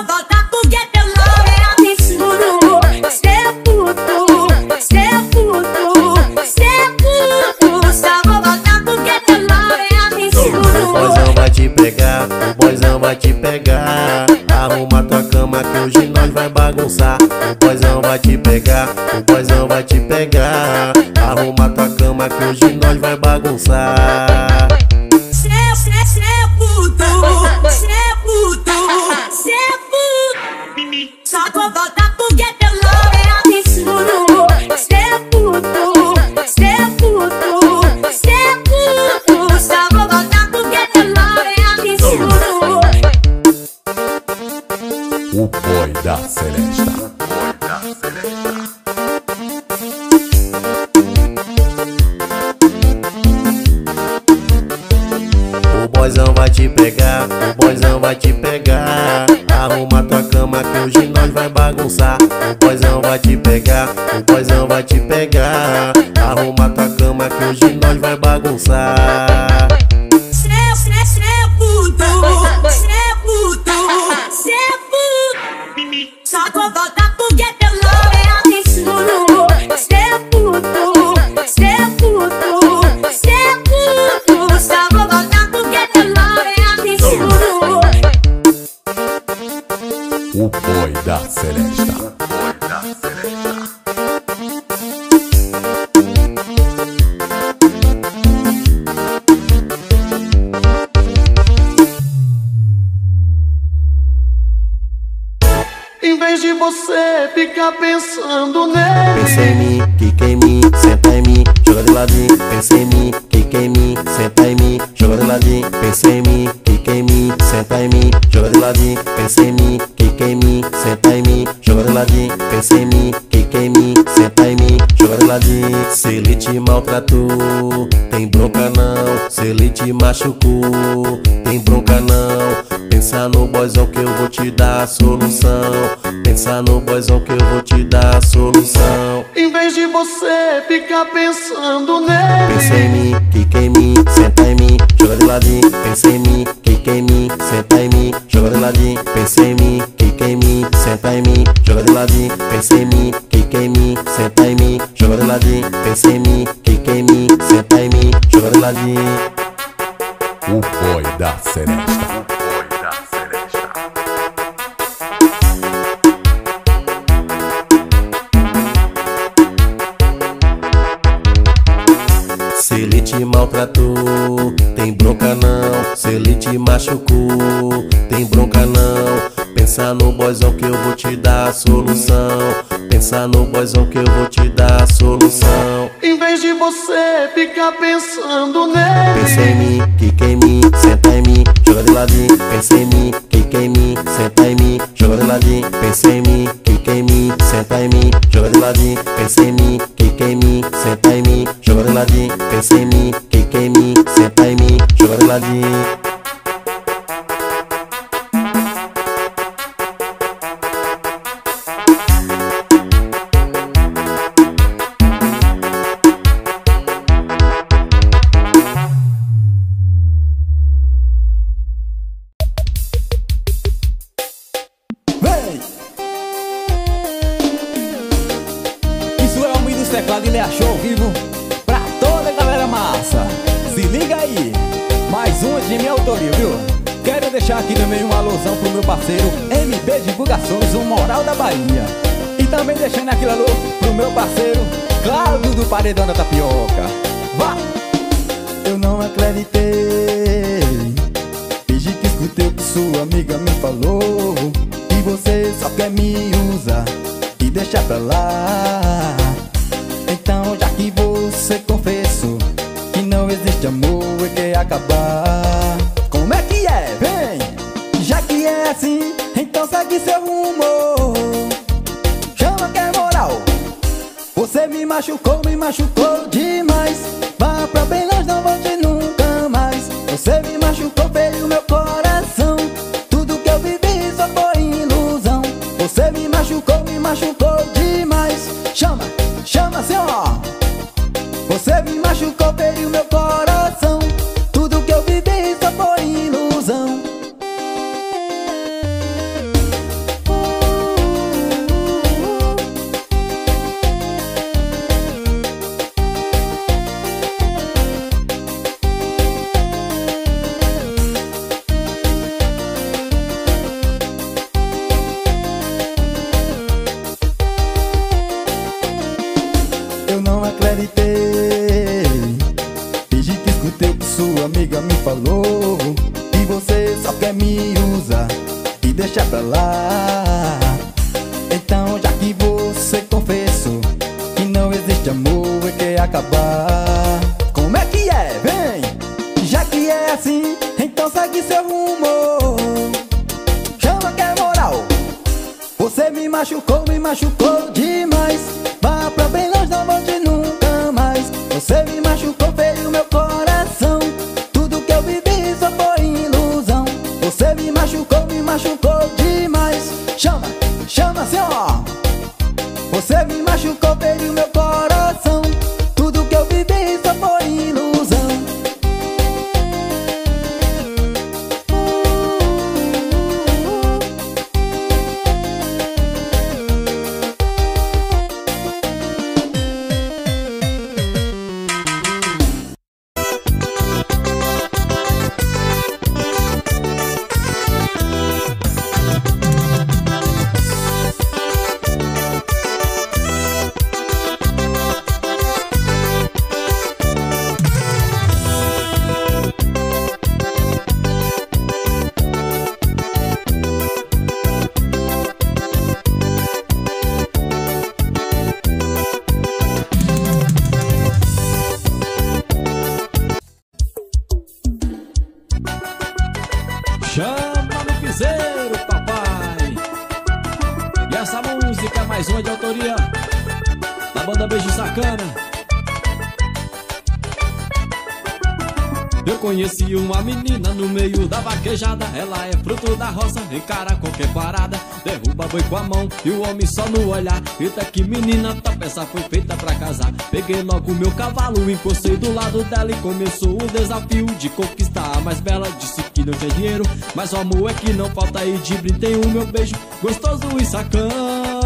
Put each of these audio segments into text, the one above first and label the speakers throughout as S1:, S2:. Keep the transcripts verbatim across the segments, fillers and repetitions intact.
S1: vou voltar porque teu nome é absurdo. Cê é puto, cê é puto, cê é puto. Só vou voltar porque teu nome é absurdo.
S2: O boizão vai te pegar, o boizão vai te pegar. Arruma tua cama que hoje nós vai bagunçar. O boizão vai te pegar, o boizão vai te pegar. Arruma tua cama que hoje nós vai bagunçar.
S1: Cê, cê, cê é puto, cê é puto, cê é puto. Só vou voltar porque teu nome é absurdo. Cê é puto, cê é puto, cê é puto. Só vou voltar porque teu nome é absurdo.
S3: O boy da Celesta. Boy da Celesta.
S2: O boizão vai te pegar, o boizão vai te pegar. Arruma tua cama que hoje nós vai bagunçar. O boizão vai te pegar, o boizão vai te pegar. Arruma tua cama que hoje nós vai bagunçar.
S1: Cê, cê, cê é puto, cê é puto, cê é puto. Só vou voltar porque teu nome é absurdo. Cê é puto, cê é puto, cê é puto. Só vou voltar porque teu nome é absurdo.
S3: O boy da Celesta. Boy da Celesta.
S4: Em vez de você ficar pensando nele,
S2: Pensa em mim, quica em mim, senta em mim, joga de ladinho. Pensa em mim, quica em mim, senta em mim, joga de ladinho. Pensa em mim, quica em mim, senta em mim, joga de ladinho. Pensa em mim, quica em mim, senta em mim, joga de ladinho. Pensa em mim, quica em mim, senta em mim, joga de ladinho. Se ele te maltratou, tem bronca não. Se ele te machucou, tem bronca não. Pensa no boizão que eu vou te dar a solução. Pensa no boizão que eu vou te dar a solução.
S4: em vez de você ficar pensando nele,
S2: Pensa em mim, quica em mim, senta em mim, joga de ladinho. Pensa em mim, quica em mim, senta em mim, joga de ladinho. Pensa em mim, quica em mim, senta em mim, joga de ladinho. Pensa em mim, quica em mim, senta em mim, joga de ladinho. Pensa em mim, quica em mim, senta em mim, joga de ladinho.
S3: O boy da Celesta. Boy da Celesta.
S2: Se ele te maltratou, tem bronca não. Se ele te machucou, tem bronca não. Pensa no boizão que eu vou te dar a solução. Pensa no boizão que eu vou te dar a solução.
S4: em vez de você ficar pensando nele,
S2: Pensa em mim, quica em mim, senta em mim, joga de ladinho. Pensa em mim, quica em mim, senta em mim, joga de ladinho. Pensa em mim, quica em mim, senta em mim, joga de ladinho. Pensa em mim, quica em mim, senta em mim, joga de ladinho. Pensa em mim, quica em mim, senta em mim, joga de ladinho.
S5: Isso é o Mid dos Teclados e Lea Show ao vivo pra toda a galera massa. Se liga aí, mais uma de minha autoria, viu? Quero deixar aqui também uma alusão pro meu parceiro M B Divulgações, o Moral da Bahia. E também deixando aquele alô pro meu parceiro Cláudio do Paredão da Tapioca. Vá! Eu não acreditei, fingi que escutei o que sua amiga me falou. E você só quer me usar e deixar pra lá. Então já que você confessou que não existe amor e quer acabar, como é que é? Vem! Já que é assim, então segue seu rumo. Chama que é moral. Você me machucou, me machucou demais. Vá pra bem longe, não volte nunca mais. Você me machucou, feriu meu coração. Tudo que eu vivi só foi ilusão. Você me machucou, me machucou demais. Chama, chama assim ó. Você me machucou, feriu meu coração. Tudo que eu vivi só foi ilusão.
S6: falou que você só quer me usar e deixar pra lá. Então já que você confessou que não existe amor e quer acabar, como é que é? Vem! Já que é assim, então segue seu rumo. Chama que é moral. Você me machucou, me machucou demais. Vá pra bem longe, não volte nunca mais. Você me machucou, feriu meu coração. Tudo que eu vivi só foi ilusão. Você me machucou, me machucou demais. Chama, chama assim ó. Você me machucou, feriu meu coração. Tudo que eu vivi só foi ilusão.
S5: Chama no piseiro, papai. E essa música é mais uma de autoria da banda Beijo Sacana. Eu conheci uma menina no meio da vaquejada. Ela é fruto da roça, encara qualquer parada. Derruba boi com a mão e o homem só no olhar. Eita que menina, tua peça foi feita pra casar. Peguei logo meu cavalo, encostei do lado dela e começou o desafio de conquistar a mais bela. Disse que não tinha dinheiro, mas o amor é que não falta. E de brinde o meu beijo gostoso e sacana.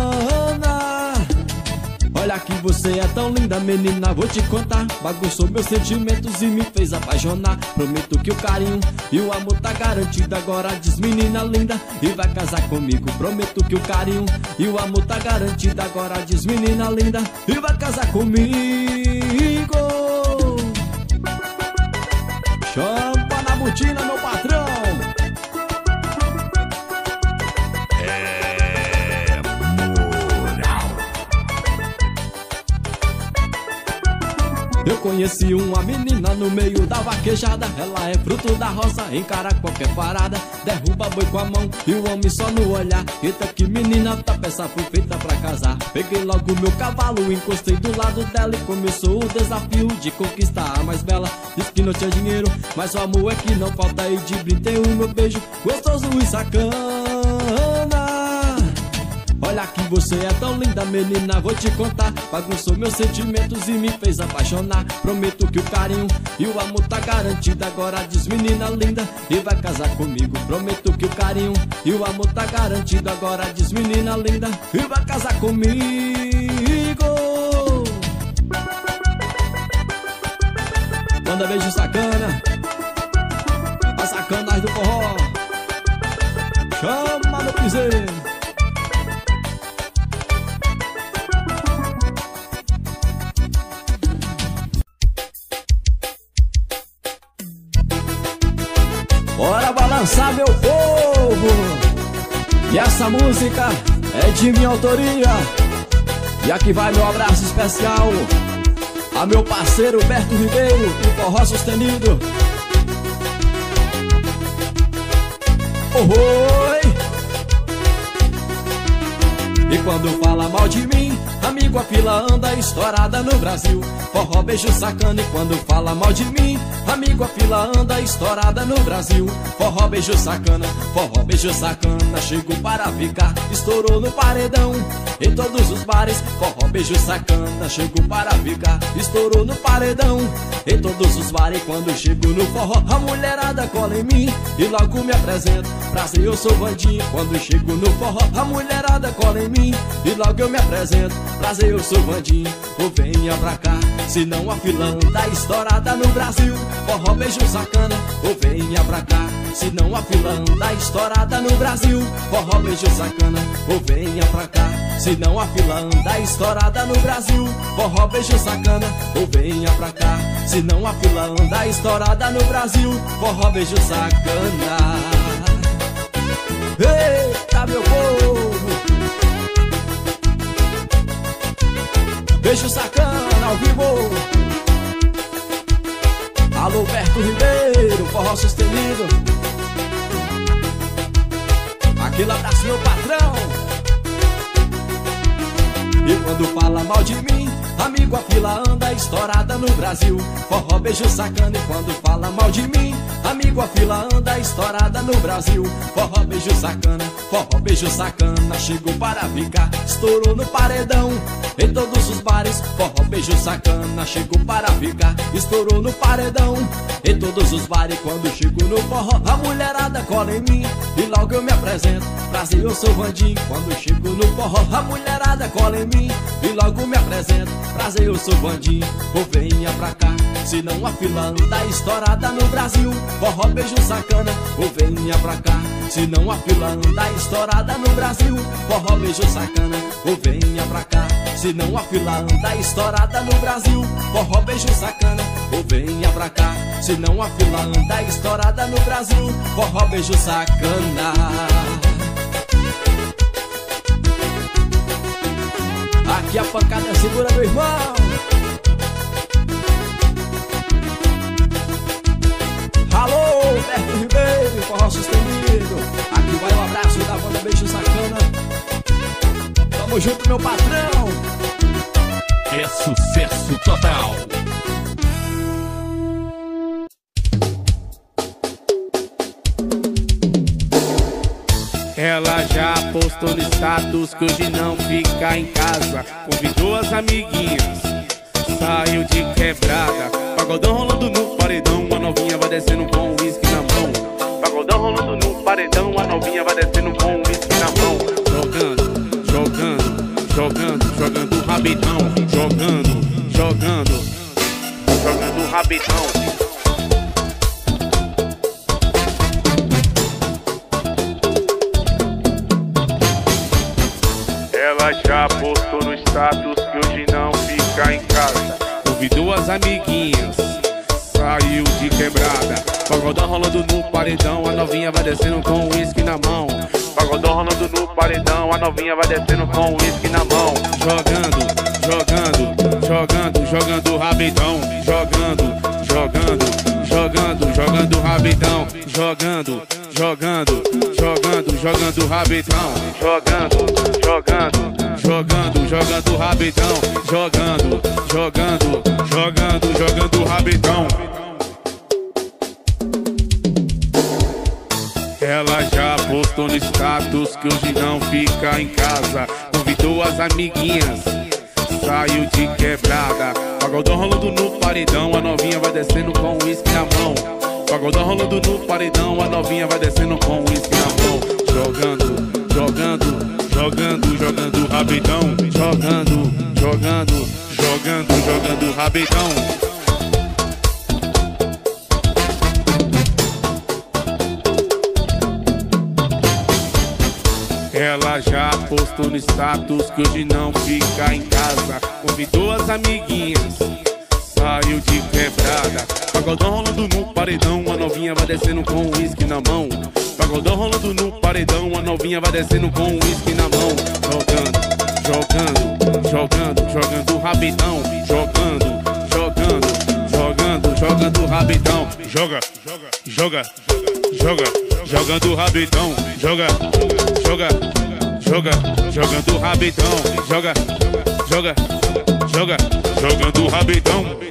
S5: Olha que você é tão linda, menina, vou te contar. Bagunçou meus sentimentos e me fez apaixonar. Prometo que o carinho e o amor tá garantido. Agora diz, menina linda, e vai casar comigo. Prometo que o carinho e o amor tá garantido. Agora diz, menina linda, e vai casar comigo. Champa na botina, meu patrão. Eu conheci uma menina no meio da vaquejada. Ela é fruto da roça, encara qualquer parada. Derruba boi com a mão e o homem só no olhar. Eita que menina, tua peça foi feita pra casar. Peguei logo meu cavalo, encostei do lado dela e começou o desafio de conquistar a mais bela. Diz que não tinha dinheiro, mas o amor é que não falta. E de brinde o meu beijo gostoso e sacana. Olha que você é tão linda, menina, vou te contar. Bagunçou meus sentimentos e me fez apaixonar. Prometo que o carinho e o amor tá garantido. Agora diz, menina linda, e vai casar comigo. Prometo que o carinho e o amor tá garantido. Agora diz, menina linda, e vai casar comigo. Manda beijo sacana, a sacanagem do forró. Chama no piseiro. Bora balançar, meu povo! E essa música é de minha autoria. E aqui vai meu abraço especial a meu parceiro Berto Ribeiro, do Forró Sustenido. Oi! E quando fala mal de mim, amigo, a fila anda estourada no Brasil. Forró Beijo Sacana. E quando fala mal de mim, amigo, a fila anda estourada no Brasil. Forró Beijo Sacana, forró Beijo Sacana, chegou para ficar, estourou no paredão em todos os bares. Forró Beijo Sacana, chegou para ficar, estourou no paredão em todos os bares. Quando chego no forró, a mulherada cola em mim e logo me apresento. Prazer, eu sou Vandinho. Quando chego no forró, a mulherada cola em mim e logo eu me apresento. Prazer, eu sou Vandinho, ou venha pra cá, senão a fila anda estourada no Brasil. Forró Beijo Sacana, ou venha pra cá, senão a fila anda estourada no Brasil. Forró Beijo Sacana, ou venha pra cá, senão a fila anda estourada no Brasil. Forró Beijo Sacana, ou venha pra cá,
S7: Se não a fila anda estourada no Brasil, forró beijo sacana. Eita, meu povo, beijo sacana ao vivo. Alô, Berto Ribeiro, forró sustenido. Aquele abraço, meu patrão. E quando fala mal de mim, amigo, a fila anda estourada no Brasil. Forró beijo sacana. E quando fala mal de mim, amigo, a fila anda estourada no Brasil. Forró beijo sacana, forró beijo sacana. Chegou para ficar, estourou no paredão. Em todos os bares, forró beijo sacana. Chegou para ficar, estourou no paredão. Em todos os bares, quando chego no forró, a mulherada cola em mim e logo eu me apresento. Prazer, eu sou Vandim. Quando chego no forró, a mulherada cola em mim e logo me apresento. Prazer, eu sou Vandim. Ou venha pra cá, senão a fila anda estourada no Brasil. Forró beijo sacana. Ou venha pra cá, senão a fila anda estourada no Brasil. Forró beijo sacana. Ou venha pra cá, senão a fila anda estourada no Brasil. Forró beijo sacana. Ou venha pra cá, senão a fila anda estourada no Brasil. Forró beijo sacana. Aqui a pancada segura, meu irmão. Alô, Berto Ribeiro, forró sustenido. Aqui vai o abraço da banda Beijo Sacana. Tamo junto, meu patrão.
S3: É sucesso total.
S8: Ela já postou no status que hoje não fica em casa. Convidou as amiguinhas, saiu de quebrada. Pagodão rolando no paredão, a novinha vai descendo com o uísque na mão. Pagodão rolando no paredão, a novinha vai descendo com o uísque na mão. Jogando, jogando, jogando, jogando o rabetão. Jogando, jogando, jogando o rabetão. Ela já postou no status que hoje não fica em casa. Convidou as amiguinhas, saiu de quebrada. Pagodão rolando no paredão, a novinha vai descendo com o uísque na mão. Pagodão rolando no paredão, a novinha vai descendo com o uísque na mão. Jogando, jogando, jogando, jogando o rabetão. Jogando, jogando, jogando, jogando o rabetão. Jogando, jogando, jogando, jogando o rabetão. Jogando, jogando, jogando, jogando o rabetão. Jogando, jogando, jogando, jogando o rabetão. Ela já postou no status que hoje não fica em casa. Convidou as amiguinhas, saiu de quebrada. Pagodão rolando no paredão, a novinha vai descendo com o uísque na mão. Pagodão rolando no paredão, a novinha vai descendo com o uísque na mão. Jogando, jogando, jogando, jogando o rabetão. Jogando, jogando, jogando, jogando o rabetão. Ela já postou no status que hoje não fica em casa. Convidou as amiguinhas, saiu de quebrada. Pagodão rolando no paredão, a novinha vai descendo com o uísque na mão. Pagodão rolando no paredão, a novinha vai descendo com o uísque na mão. Jogando, jogando, jogando, jogando o rabetão. Jogando, jogando, jogando, jogando o rabetão. Joga, joga, joga, jogando o rabetão. Joga, joga, joga, jogando o rabetão. Joga, joga, joga, jogando o rabetão.